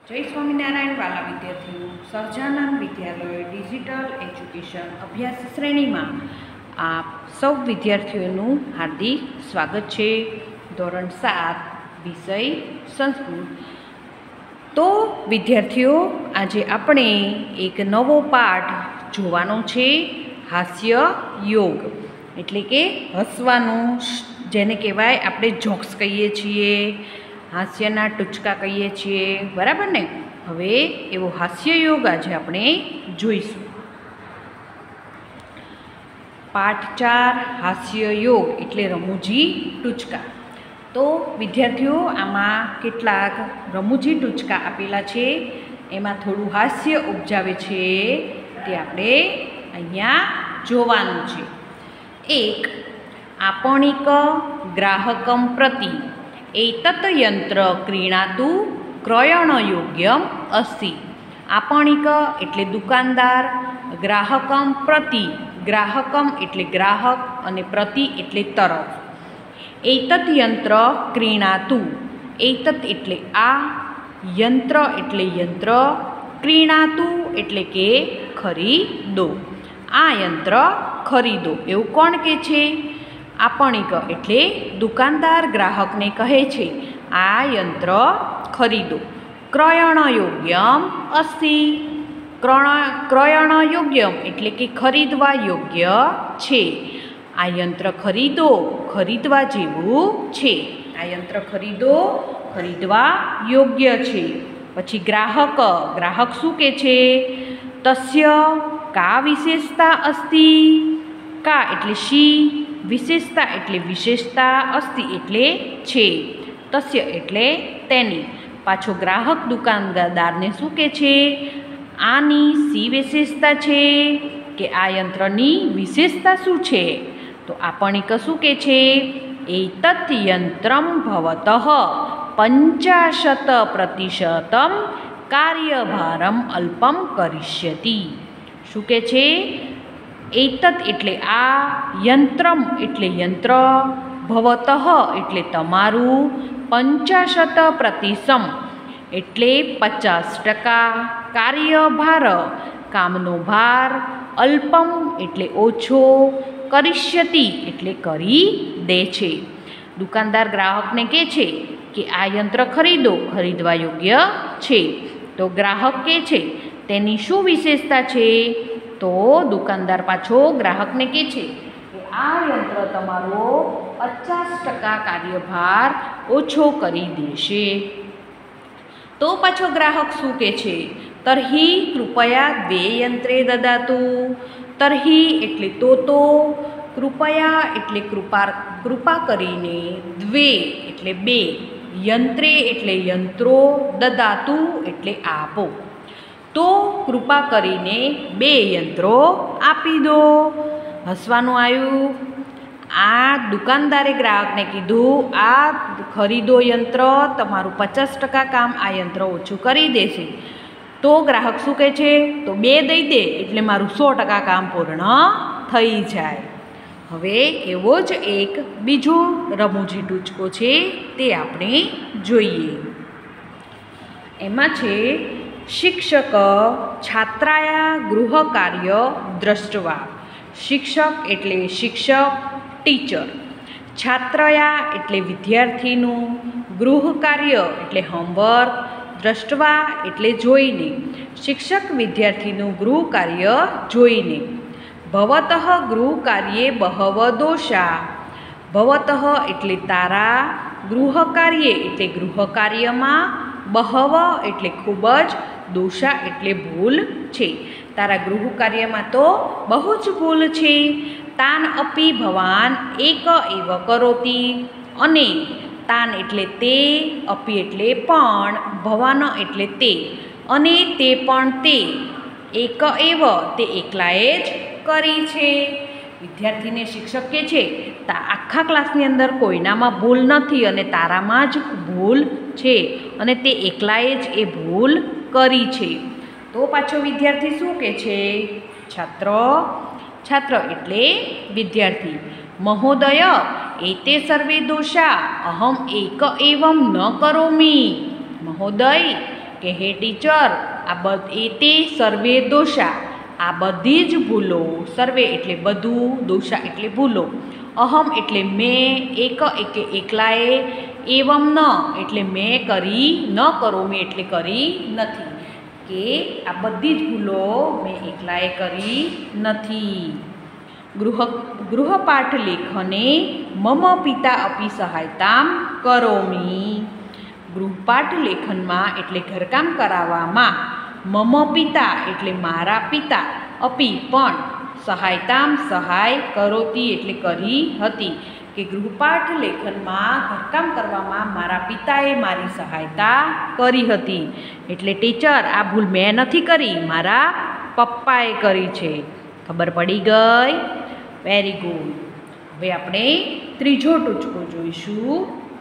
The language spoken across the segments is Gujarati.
जय स्वामीनारायण वाला विद्यार्थीओ सहजानंद विद्यालय डिजिटल एज्युकेशन अभ्यास श्रेणी में आप सौ विद्यार्थीओं हार्दिक स्वागत है। धोरण 7 विषय संस्कृत। तो विद्यार्थीओ आज आपणे एक नवो पाठ जोवानो छे, हास्य योग एटले के हसवानुं, जेने कहेवाय आपणे जोक्स कहीए छीए, हास्यना टूचका कहीए छीए, बराबर ने। हवे एवो हास्य योग आज आपणे जोईशुं। पाठ 4 हास्य योग एटले रमूजी टूचका। तो विद्यार्थीओ आमां केटलाक रमूजी टूचका आपेला छे, एमां थोडुं हास्य उपजावे छे ते आपणे अहींया जोवानुं छे। एक, आपणिक ग्राहकं प्रति एतत् यंत्र क्रीणातु क्रयणयोग्यम् अस्ति। आपणिक एटले दुकानदार, ग्राहकं प्रति, ग्राहकं एटले ग्राहक अने प्रति एटले तरफ। एतत् यंत्र क्रीणातु, एतत् एटले आ, यंत्र एटले यंत्र, क्रीणातु एटले के खरीदो। आ यंत्र खरीदो एवुं कोण के छे? आपणिक एटले दुकानदार ग्राहक ने कहे छे आ यंत्र खरीदो। क्रयणयोग्यम अस्ति, क्रयणयोग्यम एटले के खरीदवा योग्य छे। आ यंत्र खरीदो, खरीदवा जेवुं छे। आ यंत्र खरीदो, खरीदवा योग्य छे। पछी ग्राहक, ग्राहक शुं के छे? तस्य का विशेषता अस्ति। का एटले शी, विशेषता एटले विशेषता, अस्ति एटले छे, तस्य एटले तेनी। पाछो ग्राहक दुकानदार ने शुं के छे? आनी सी विशेषता छे के आ यंत्रनी विशेषता शुं छे? तो आपणिक शुं के छे? एतत् यंत्रं भवतः 50% कार्यभारम् अल्पं करिष्यति। शुं के छे? एतत् एटले आ, यंत्रम एटले यंत्र, भवतः एटले तमारू, 50% एटले 50%, कार्यभार कामनो भार, अल्पम एटले ओछो, करिष्यति एटले करी दे छे। दुकानदार ग्राहक ने कहे छे कि आ यंत्र खरीदो, खरीदवा योग्य छे। तो ग्राहक के छे तेनी शुं विशेषता छे? तो दुकानदार पाछो ग्राहक ने कहे छे कि आ यंत्र तमारो 50% कार्यभार ओछो करी देशे। तो पाछो ग्राहक शुं कहे छे? तर्हि कृपया 2 यंत्रे ददातु। तर्हि एटले तो, कृपया एटले कृपा करीने, 2 एटले 2, यंत्रे एटले यंत्रो, ददातु एटले आपो। तो कृपा करीने 2 यंत्रो आपी दो। हसवानुं आव्युं। आ दुकानदारे ग्राहक ने कीधुं आ खरीदो यंत्र तमारुं 50% काम आ यंत्र ओछुं करी देशे। तो ग्राहक शुं कहे छे? तो 2 दई दे एटले मारुं 100% काम पूर्ण थई जाय। हवे एवो ज एक बीजो रमूजी टूचको छे ते आपणे जोईए। एमां छे शिक्षक छात्राया गृहकार्य दृष्ट्वा। शिक्षक एटले शिक्षक, टीचर। छात्रया एटले विद्यार्थीनु, गृहकार्य एटले होमवर्क, दृष्ट्वा एटले जोईने। शिक्षक विद्यार्थीनु गृहकार्य जोईने। भवतः गृहकार्ये बहव दोषा। भवतः एटले तारा, गृहकार्ये एटले गृहकार्यमां, बहव एटले खूबज, दोषा एटले भूल छे। तारा गृहकार्यमां तो बहु ज भूल छे। तान अपि भवान एक एव करोति। अने तान एटले ते, अपि एटले पण, भवान एटले ते, अने ते पण ते, एक एव ते एकलाए ज करी छे। विद्यार्थी ने शिक्षक के छे आखा क्लासनी अंदर कोईनामां भूल नथी अने तारामां ज भूल छे अने ते एकलाए ज ए भूल करी छे। तो पाछो विद्यार्थी शुं के छे? छात्र, छात्र एटले विद्यार्थी। महोदय एते सर्वे दोषा अहम एक एवं न करोमि। महोदय કે હે ટીચર તે સર્વે દોષા, આ બધી જ ભૂલો, સર્વે એટલે બધું, દોષા એટલે ભૂલો, અહમ એટલે મેં, એકલાએ, એવમ ન એટલે મેં કરી, ન કરોમી એટલે કરી નથી, કે આ બધી જ ભૂલો મેં એકલાએ કરી નથી. ગૃહપાઠ લેખને મમ પિતા અપી સહાયતામ કરોમી. ગૃહપાઠ લેખનમાં એટલે ઘરકામ કરાવવામાં મમ પિતા એટલે મારા પિતા, અપી પણ, સહાયતામ સહાય, કરોતી એટલે કરી હતી, કે ગૃહપાઠ લેખનમાં ઘરકામ કરવામાં મારા પિતાએ મારી સહાયતા કરી હતી. એટલે ટીચર આ ભૂલ મેં નથી કરી, મારા પપ્પાએ કરી છે. ખબર પડી ગઈ? Very good. હવે આપણે ત્રીજો ટૂચકો જોઈશું.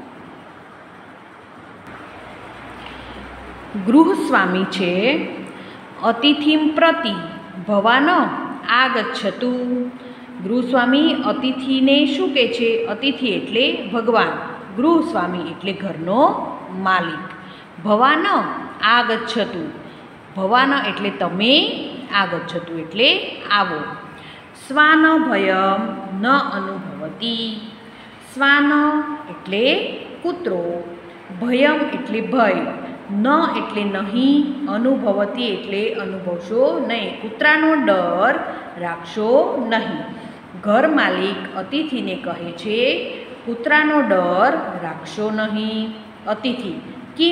ગૃહસ્વામી છે અતિથિમ પ્રતિ ભવાન આગચ્છતુ. ગૃહસ્વામી અતિથિને શું કહે છે? અતિથિ એટલે ભગવાન, ગૃહસ્વામી એટલે ઘરનો માલિક. ભવાન આગચ્છતુ, ભવાન એટલે તમે, આગચ્છતુ એટલે આવો. સ્વાન ભયમ ન અનુભવતી. સ્વાન એટલે કૂતરો, ભયમ એટલે ભય, ન એટલે નહીં, અનુભવતી એટલે અનુભવશો નહીં, કૂતરાનો ડર રાખશો નહીં. ઘર માલિક અતિથિને કહે છે કૂતરાનો ડર રાખશો નહીં. અતિથિ કિમ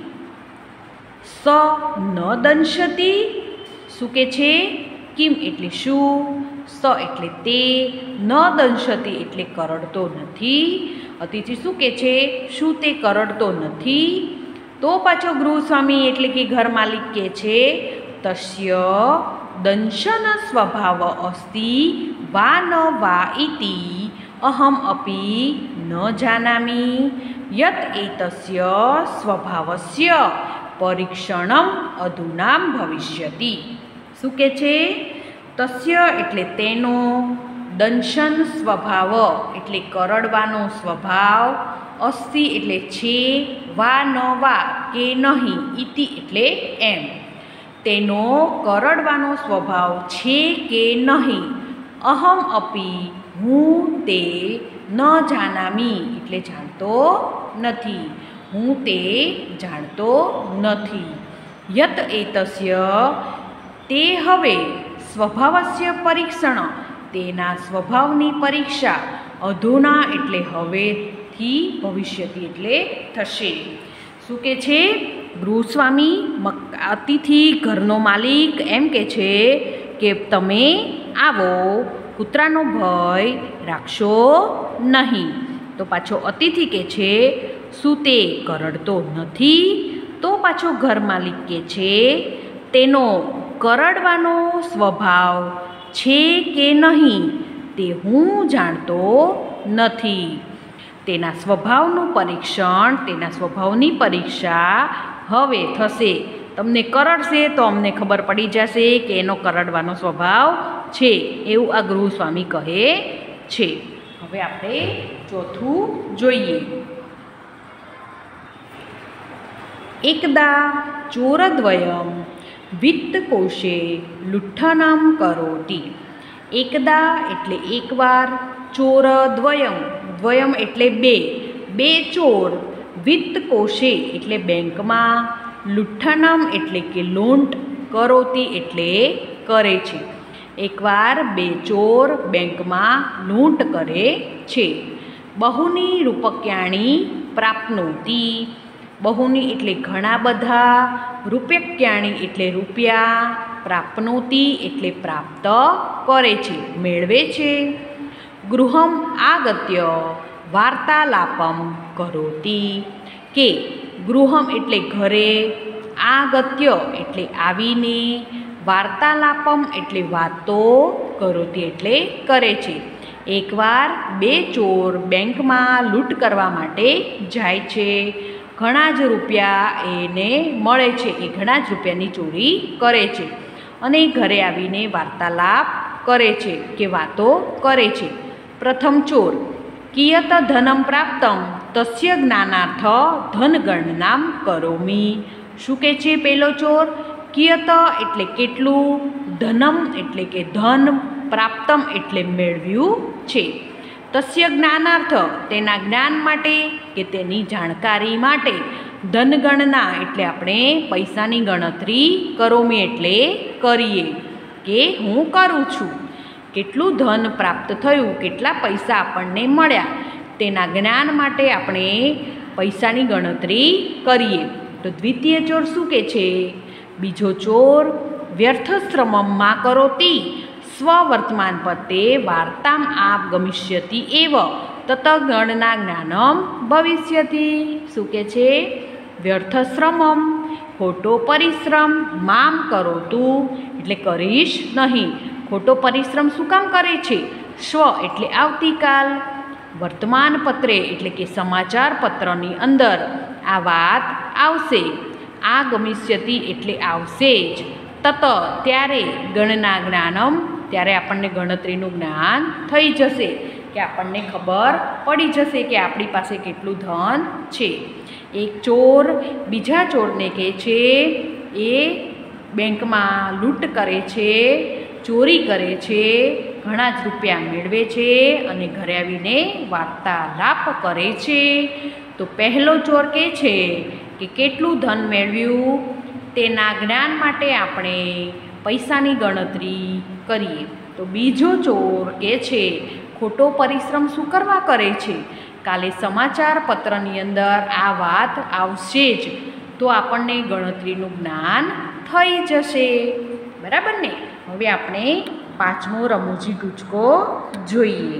સ ન દંશતી, શું કે છે? કિમ એટલે શું, સ એટલે તે, ન દંશતી એટલે કરડતો નથી. અતિથિ શું કે છે? શું તે કરડતો નથી? તો પાછો ગૃહસ્વામી એટલે કે ઘર માલિક કે છે તસ્ય દંશન સ્વભાવ અસ્તિ વા ન વા ઇતિ અહમ અપી ન જાનામિ યત એતસ્ય સ્વભાવસ્ય પરીક્ષણમ અધુનામ ભવિષ્યતિ. શું કે છે? તસ્ય એટલે તેનો, દંશન સ્વભાવ એટલે કરડવાનો સ્વભાવ, અસ્તિ એટલે છે, વા ન વા કે નહીં, ઇતિ એટલે એમ, તેનો કરડવાનો સ્વભાવ છે કે નહીં. અહમ અપી હું તે, ન જાનામી એટલે જાણતો નથી, હું તે જાણતો નથી. યત એતસ્ય તે હવે, સ્વભાવસ્ય પરીક્ષણ તેના સ્વભાવની પરીક્ષા, અધુના એટલે હવેથી, ભવિષ્યથી એટલે થશે. શું કે છે? ગૃહસ્વામી અતિથિ ઘરનો માલિક એમ કે છે કે તમે આવો, કૂતરાનો ભય રાખશો નહીં. તો પાછો અતિથિ કે છે શું તે કરડતો નથી? તો પાછો ઘર માલિક કે છે તેનો કરડવાનો સ્વભાવ છે કે નહીં તે હું જાણતો નથી. તેના સ્વભાવનું પરીક્ષણ, તેના સ્વભાવની પરીક્ષા હવે થશે. તમને કરડશે તો અમને ખબર પડી જશે કે એનો કરડવાનો સ્વભાવ છે, એવું આ ગૃહસ્વામી કહે છે. હવે આપણે ચોથું જોઈએ. એકદા ચોરદ્વયમ વિત્તકોશે લુઠ્ઠનમ કરોતિ. એકદા એટલે એકવાર, ચોરદ્વયમ, દ્વયમ એટલે બે ચોર, વિત્તકોશે એટલે બેંકમાં, લુઠ્ઠનમ એટલે કે લૂંટ, કરોતિ એટલે કરે છે. એકવાર બે ચોર બેંકમાં લૂંટ કરે છે. બહુની રૂપક્યાણી પ્રાપ્નોતિ. બહુની એટલે ઘણા બધા, રૂપક્યાણી એટલે રૂપિયા, પ્રાપ્નોતિ એટલે પ્રાપ્ત કરે છે, મેળવે છે. ગૃહમ આગત્ય વાર્તાલાપમ કરોતિ. કે ગૃહમ એટલે ઘરે, આગત્ય એટલે આવીને, વાર્તાલાપમ એટલે વાતો, કરોતિ એટલે કરે છે. એકવાર બે ચોર બેંકમાં લૂંટ કરવા માટે જાય છે. ઘણા જ રૂપિયા એને મળે છે, એ ઘણા જ રૂપિયાની ચોરી કરે છે અને ઘરે આવીને વાર્તાલાપ કરે છે કે વાતો કરે છે. પ્રથમ ચોર કિયત ધનમ પ્રાપ્તમ તસ્ય જ્ઞાનાર્થ ધનગણનામ કરોમી. શું કહે છે પહેલો ચોર? કિયત એટલે કેટલું, ધનમ એટલે કે ધન, પ્રાપ્તમ એટલે મેળવ્યું છે. તસ્ય જ્ઞાનાર્થ તેના જ્ઞાન માટે કે તેની જાણકારી માટે, ધનગણના એટલે આપણે પૈસાની ગણતરી કરોમી એટલે કરીએ, કે હું કરું છું. કેટલું ધન પ્રાપ્ત થયું, કેટલા પૈસા આપણને મળ્યા, તેના જ્ઞાન માટે આપણે પૈસાની ગણતરી કરીએ. તો દ્વિતીય ચોર શું કહે છે? બીજો ચોર વ્યર્થ શ્રમમાં કરોતી સ્વવર્તમાન પતે વાર્તામ આપ ગમિષ્યતિ એવ તત ગણના જ્ઞાનમ ભવિષ્યતિ. શું કહે છે? વ્યર્થ શ્રમમ, ખોટો પરિશ્રમ, મામ કરોતું એટલે કરીશ નહીં. ખોટો પરિશ્રમ શું કામ કરે છે? સ્વ એટલે આવતીકાલ, વર્તમાન પત્રે એટલે કે સમાચાર પત્રની અંદર આ વાત આવશે, આ ગમિષ્યતિ એટલે આવશે જ, તત ત્યારે ગણના જ્ઞાનમ ત્યારે આપણને ગણતરીનું જ્ઞાન થઈ જશે, કે આપણને ખબર પડી જશે કે આપણી પાસે કેટલું ધન છે. એક ચોર બીજા ચોરને કહે છે એ બેંકમાં લૂંટ કરે છે, ચોરી કરે છે, ઘણા જ રૂપિયા મેળવે છે અને ઘરે આવીને વાર્તાલાપ કરે છે. તો પહેલો ચોર કહે છે કે કેટલું ધન મેળવ્યું તેના જ્ઞાન માટે આપણે પૈસાની ગણતરી કરીએ. તો બીજો ચોર કહે છે ખોટો પરિશ્રમ શું કરવા કરે છે? કાલે સમાચાર પત્રની અંદર આ વાત આવશે જ, તો આપણને ગણતરીનું જ્ઞાન થઈ જશે. બરાબર ને? હવે આપણે પાંચમો રમૂજી ટૂચકો જોઈએ.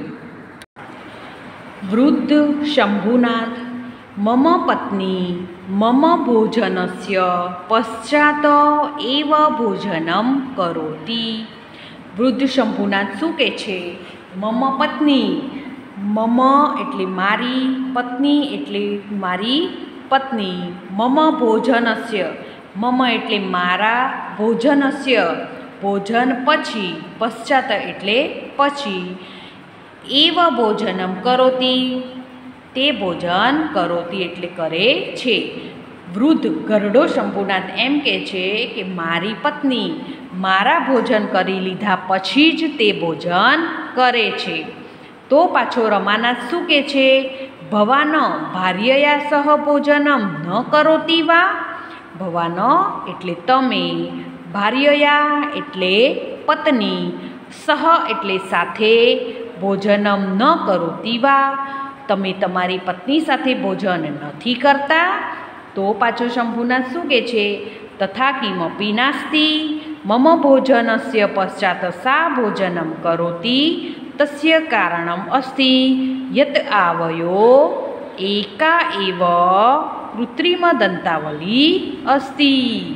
વૃદ્ધ શંભુનાથ મમ પત્ની મમ ભોજનસ્ય પશ્ચાત એવ ભોજનમ કરોતી. વૃદ્ધ શંભુનાથ શું કહે છે? મમ પત્ની, મમ એટલે મારી, પત્ની એટલે મારી પત્ની, મમ ભોજનસ્ય, મમ એટલે મારા, ભોજનસ્ય ભોજન પછી, પશ્ચાત એટલે પછી, એવ ભોજનમ કરોતી તે ભોજન કરોતી એટલે કરે છે. વૃદ્ધ ગરડો શંભુનાથ એમ કહે છે કે મારી પત્ની મારા ભોજન કરી લીધા પછી જ તે ભોજન કરે છે. તો પાછો રમાનાથ શું કહે છે? ભવાન ભાર્યયા સહ ભોજનમ ન કરોતી વા. ભવાન એટલે તમે, ભાર્યયા એટલે પત્ની, સહ એટલે સાથે, ભોજનમ ન કરોતી વા તમે તમારી પત્ની સાથે ભોજન નથી કરતા. તો પાછો શંભુનાથ શું કહે છે? તથા કિમપી નાસ્તિ મમ ભોજનસ્ય પશ્ચાત સા ભોજનમ કરોતી તસ્ય કારણમ અસ્તિ યત આવયો એકા એવ કૃત્રિમ દંતાવલી અસ્તિ.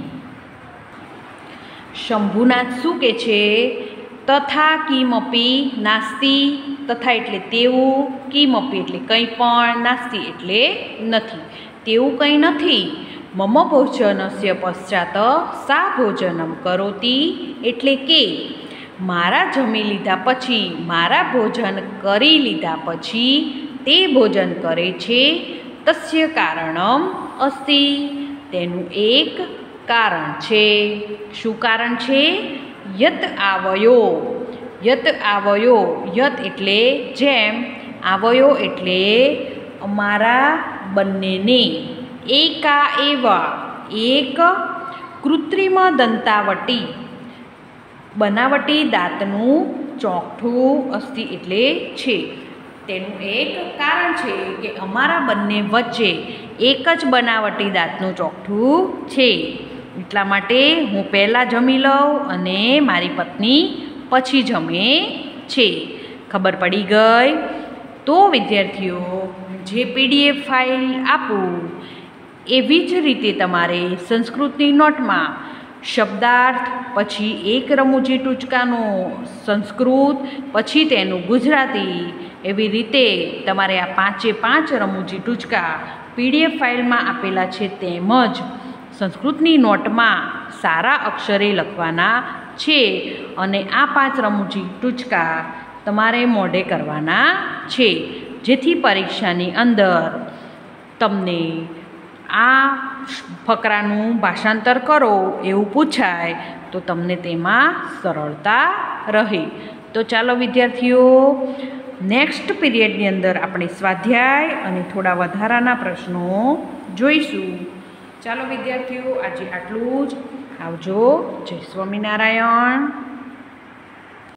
શંભુનાથ શું કહે છે? તથા કિમપી નાસ્તિ, તથા એટલે તેવું, કિમપી એટલે કંઈ પણ, નાસ્તિ એટલે નથી, તેવું કંઈ નથી. મમ ભોજનસ્ય પશ્ચાત સા ભોજનમ કરોતી એટલે કે મારા જમી લીધા પછી, મારા ભોજન કરી લીધા પછી તે ભોજન કરે છે. તસ્ય કારણમ અસ્તિ તેનું એક કારણ છે. શું કારણ છે? યત આવયો, યત આવયો, યત એટલે જેમ, આવયો એટલે અમારા બંનેને, એકા એવા એક કૃત્રિમ દંતાવટી બનાવટી દાંતનું ચોકઠું અસ્તિ એટલે છે. તેનું એક કારણ છે કે અમારા બંને વચ્ચે એક જ બનાવટી દાંતનું ચોકઠું છે, એટલા માટે હું પહેલાં જમી લઉં અને મારી પત્ની પછી જમે છે. ખબર પડી ગઈ? તો વિદ્યાર્થીઓ, જે PDF ફાઇલ આપું એવી જ રીતે તમારે સંસ્કૃતની નોટમાં શબ્દાર્થ, પછી એક રમૂજી ટૂચકાનો સંસ્કૃત, પછી તેનું ગુજરાતી, એવી રીતે તમારે આ 5 રમૂજી ટૂચકા PDF ફાઇલમાં આપેલા છે તેમજ સંસ્કૃતની નોટમાં સારા અક્ષરે લખવાના છે. અને આ 5 રમૂજી ટૂચકા તમારે મોઢે કરવાના છે, જેથી પરીક્ષાની અંદર તમને આ ફકરાનું ભાષાંતર કરો એવું પૂછાય તો તમને તેમાં સરળતા રહે. તો ચાલો વિદ્યાર્થીઓ, નેક્સ્ટ પીરિયડની અંદર આપણે સ્વાધ્યાય અને થોડા વધારાના પ્રશ્નો જોઈશું. ચાલો વિદ્યાર્થીઓ, આજે આટલું જ. આવજો. જય સ્વામિનારાયણ.